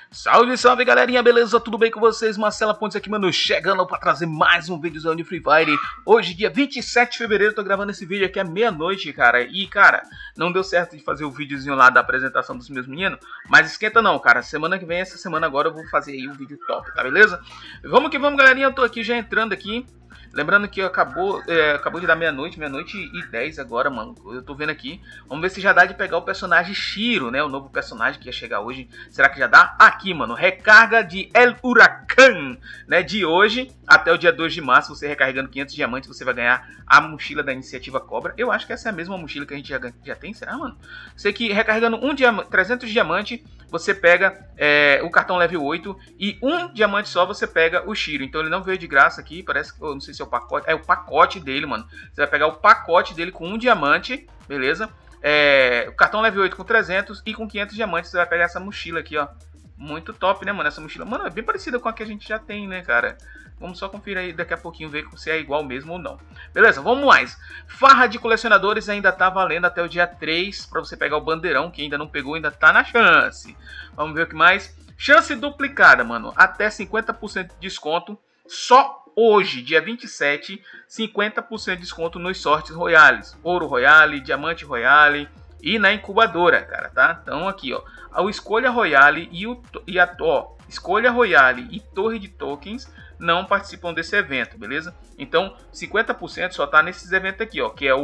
Salve, salve galerinha, beleza? Tudo bem com vocês? Marcela Pontes aqui, mano, chegando para trazer mais um vídeo de Free Fire. Hoje, dia 27 de fevereiro, tô gravando esse vídeo aqui à meia-noite, cara. E, cara, não deu certo de fazer o videozinho lá da apresentação dos meus meninos, mas esquenta não, cara. Semana que vem, essa semana agora, eu vou fazer aí um vídeo top, tá beleza? Vamos que vamos, galerinha, eu tô aqui já entrando aqui. Lembrando que acabou de dar meia-noite e 10 agora, mano. Eu tô vendo aqui. Vamos ver se já dá de pegar o personagem Shiro, né? O novo personagem que ia chegar hoje. Será que já dá? Aqui, mano. Recarga de El Huracan, né? De hoje até o dia 2 de março. Você recarregando 500 diamantes, você vai ganhar a mochila da Iniciativa Cobra. Eu acho que essa é a mesma mochila que a gente já tem. Será, mano? Sei que recarregando 300 diamantes, você pega o cartão level 8. E um diamante só você pega o Shiro. Então ele não veio de graça aqui. Parece que... eu não sei se é o pacote. É o pacote dele, mano. Você vai pegar o pacote dele com um diamante. Beleza? O cartão level 8 com 300. E com 500 diamantes você vai pegar essa mochila aqui, ó. Muito top, né, mano? Essa mochila, mano, é bem parecida com a que a gente já tem, né, cara? Vamos só conferir aí daqui a pouquinho, ver se é igual mesmo ou não. Beleza, vamos mais. Farra de colecionadores ainda tá valendo até o dia 3 para você pegar o bandeirão. Quem ainda não pegou ainda tá na chance. Vamos ver o que mais. Chance duplicada, mano. Até 50% de desconto. Só hoje, dia 27, 50% de desconto nos sortes royales. Ouro royale, diamante royale e na incubadora, cara, tá? Então aqui, ó. A escolha royale escolha royale e torre de tokens não participam desse evento, beleza? Então 50% só tá nesses eventos aqui, ó, que é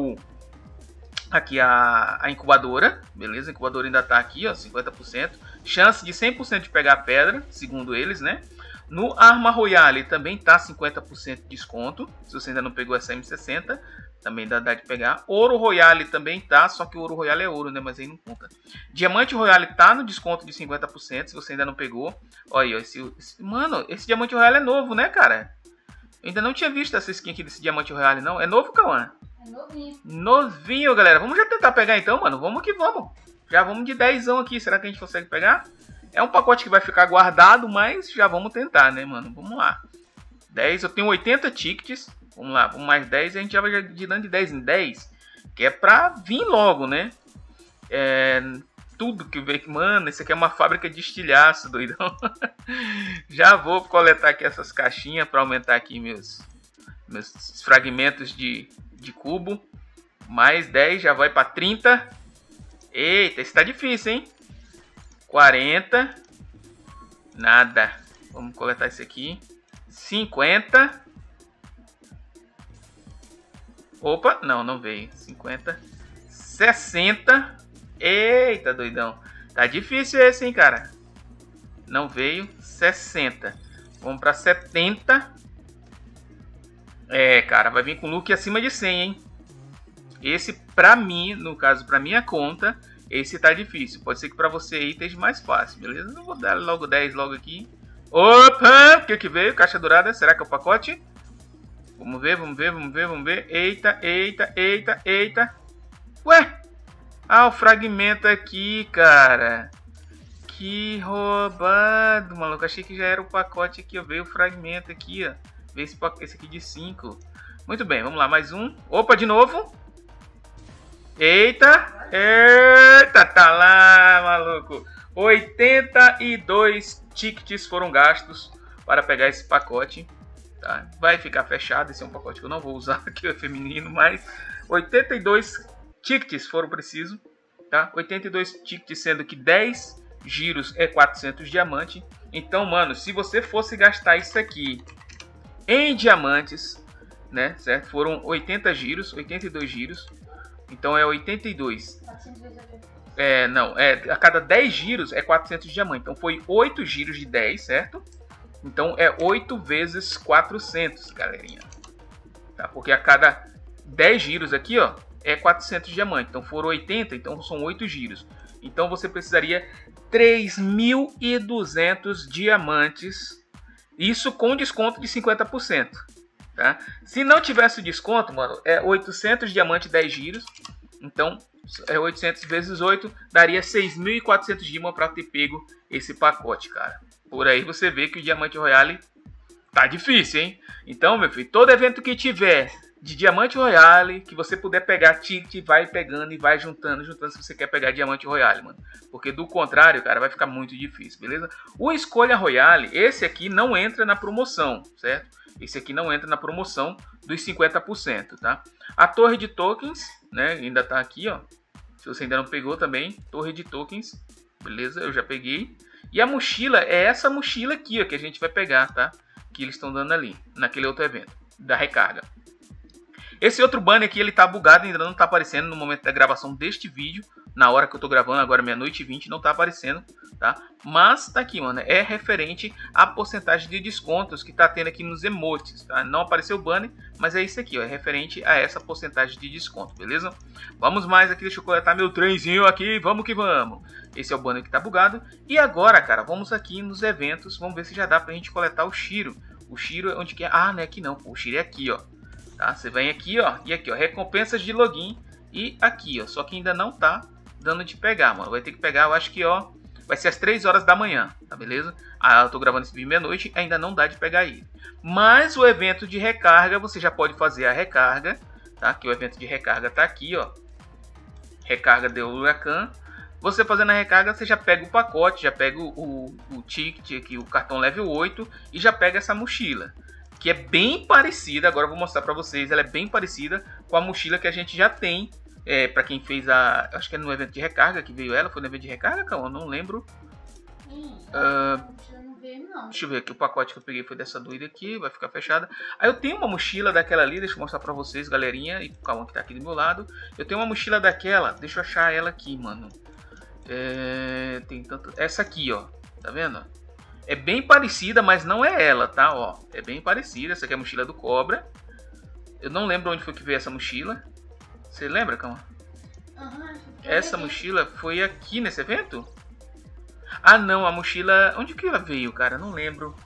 a incubadora, beleza? A incubadora ainda tá aqui, ó, 50%. Chance de 100% de pegar a pedra, segundo eles, né? No Arma Royale também tá 50% de desconto. Se você ainda não pegou essa M60, também dá de pegar. Ouro Royale também tá, só que o Ouro Royale é ouro, né? Mas aí não conta. Diamante Royale tá no desconto de 50%, se você ainda não pegou. Olha aí, mano, esse Diamante Royale é novo, né, cara? Eu ainda não tinha visto essa skin aqui desse Diamante Royale, não. É novo, Cauã? É novinho. Novinho, galera. Vamos já tentar pegar então, mano. Vamos que vamos. Já vamos de 10zão aqui. Será que a gente consegue pegar? É um pacote que vai ficar guardado, mas já vamos tentar, né, mano? Vamos lá. 10, eu tenho 80 tickets. Vamos lá, vamos mais 10 e a gente já vai girando de 10 em 10. Que é pra vir logo, né? Tudo que vem... Mano, isso aqui é uma fábrica de estilhaço, doidão. Já vou coletar aqui essas caixinhas pra aumentar aqui meus fragmentos de cubo. Mais 10, já vai pra 30. Eita, esse tá difícil, hein? 40. Nada. Vamos coletar esse aqui. 50. Opa, não veio. 50. 60. Eita, doidão. Tá difícil esse, hein, cara. Não veio. 60. Vamos pra 70. Cara, vai vir com look acima de 100, hein. Esse, pra mim, no caso, pra minha conta... Esse tá difícil. Pode ser que pra você aí esteja mais fácil, beleza? Não vou dar logo 10 logo aqui. Opa! O que veio? Caixa dourada. Será que é o pacote? Vamos ver. Eita. Ué! Ah, o fragmento aqui, cara. Que roubado, maluco. Achei que já era o pacote aqui, ó. Veio o fragmento aqui, ó. Veio esse aqui de 5. Muito bem, vamos lá. Mais um. Opa, de novo. Eita, tá lá, maluco. 82 tickets foram gastos para pegar esse pacote, tá? Vai ficar fechado, esse é um pacote que eu não vou usar, que é feminino, mas 82 tickets foram precisos, tá? 82 tickets, sendo que 10 giros é 400 diamantes. Então, mano, se você fosse gastar isso aqui em diamantes, né, certo? Foram 82 giros. Então é 82. A cada 10 giros é 400 diamantes. Então foi 8 giros de 10, certo? Então é 8 vezes 400, galerinha. Tá? Porque a cada 10 giros aqui, ó, é 400 diamantes. Então foram 80, então são 8 giros. Então você precisaria 3.200 diamantes. Isso com desconto de 50%. Tá? Se não tivesse o desconto, mano, é 800 diamantes 10 giros. Então, 800 vezes 8 daria 6.400 diamantes para ter pego esse pacote, cara. Por aí você vê que o Diamante Royale tá difícil, hein? Então, meu filho, todo evento que tiver de Diamante Royale, que você puder pegar ticket, vai pegando e vai juntando se você quer pegar Diamante Royale, mano. Porque do contrário, cara, vai ficar muito difícil, beleza? O Escolha Royale, esse aqui não entra na promoção, certo? Esse aqui não entra na promoção dos 50%, tá? A torre de tokens, né, ainda tá aqui, ó. Se você ainda não pegou também, torre de tokens, beleza? Eu já peguei. E a mochila é essa mochila aqui, ó, que a gente vai pegar, tá? Que eles estão dando ali, naquele outro evento, da recarga. Esse outro banner aqui, ele tá bugado, ainda não tá aparecendo no momento da gravação deste vídeo. Na hora que eu tô gravando, agora meia-noite e 20, não tá aparecendo, tá? Mas tá aqui, mano, é referente à porcentagem de descontos que tá tendo aqui nos emotes, tá? Não apareceu o banner, mas é isso aqui, ó, é referente a essa porcentagem de desconto, beleza? Vamos mais aqui, deixa eu coletar meu trenzinho aqui, vamos que vamos. Esse é o banner que tá bugado. E agora, cara, vamos aqui nos eventos, vamos ver se já dá pra gente coletar o Shiro. O Shiro é onde que é? Ah, não é aqui não, pô, o Shiro é aqui, ó. Tá? Você vem aqui, ó, e aqui, ó, recompensas de login e aqui, ó, só que ainda não tá dando de pegar, mano. Vai ter que pegar, eu acho que, ó, vai ser às 3 horas da manhã, tá beleza? Ah, eu tô gravando esse vídeo meia-noite, ainda não dá de pegar aí. Mas o evento de recarga, você já pode fazer a recarga, tá? Que o evento de recarga tá aqui, ó. Recarga de Huracan. Você fazendo a recarga, você já pega o pacote, já pega o ticket aqui, o cartão level 8 e já pega essa mochila. Que é bem parecida, agora eu vou mostrar pra vocês, ela é bem parecida com a mochila que a gente já tem. Pra quem fez a... acho que é no evento de recarga que veio ela, foi no evento de recarga, calma, eu não lembro. Não veio, não. Deixa eu ver aqui, o pacote que eu peguei foi dessa doida aqui, vai ficar fechada. Aí eu tenho uma mochila daquela ali, deixa eu mostrar pra vocês, galerinha, e calma que tá aqui do meu lado. Eu tenho uma mochila daquela, deixa eu achar ela aqui, mano. Tem tanto... essa aqui, ó, tá vendo? É bem parecida, mas não é ela, tá? Ó, é bem parecida. Essa aqui é a mochila do Cobra. Eu não lembro onde foi que veio essa mochila. Você lembra, calma? Essa mochila foi aqui nesse evento? Ah, não, a mochila... onde que ela veio, cara? Não lembro.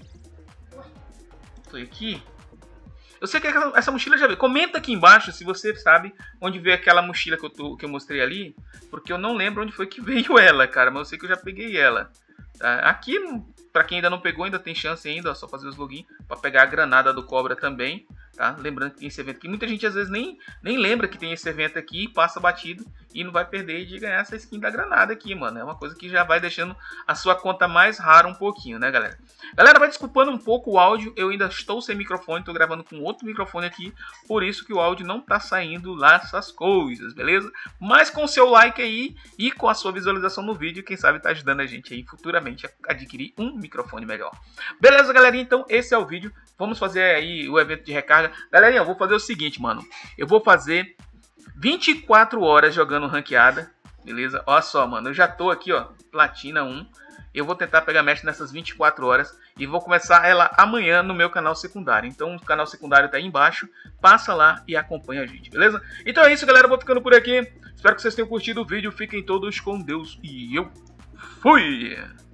Foi aqui? Eu sei que essa mochila já veio. Comenta aqui embaixo se você sabe onde veio aquela mochila que eu mostrei ali. Porque eu não lembro onde foi que veio ela, cara. Mas eu sei que eu já peguei ela. Aqui, para quem ainda não pegou, ainda tem chance ainda, ó, só fazer os login para pegar a granada do Cobra também, tá? Lembrando que tem esse evento aqui, muita gente às vezes nem lembra que tem esse evento aqui, passa batido e não vai perder de ganhar essa skin da granada aqui, mano. É uma coisa que já vai deixando a sua conta mais rara um pouquinho, né, galera? Galera, vai desculpando um pouco o áudio, eu ainda estou sem microfone, tô gravando com outro microfone aqui, por isso que o áudio não tá saindo lá essas coisas, beleza? Mas com o seu like aí e com a sua visualização no vídeo, quem sabe tá ajudando a gente aí futuramente a adquirir um microfone melhor. Beleza, galerinha? Então esse é o vídeo. Vamos fazer aí o evento de recarga. Galerinha, eu vou fazer o seguinte, mano. Eu vou fazer 24 horas jogando ranqueada, beleza? Olha só, mano, eu já tô aqui, ó, platina 1. Eu vou tentar pegar mestre nessas 24 horas e vou começar ela amanhã no meu canal secundário. Então o canal secundário tá aí embaixo, passa lá e acompanha a gente, beleza? Então é isso, galera, eu vou ficando por aqui. Espero que vocês tenham curtido o vídeo, fiquem todos com Deus e eu fui!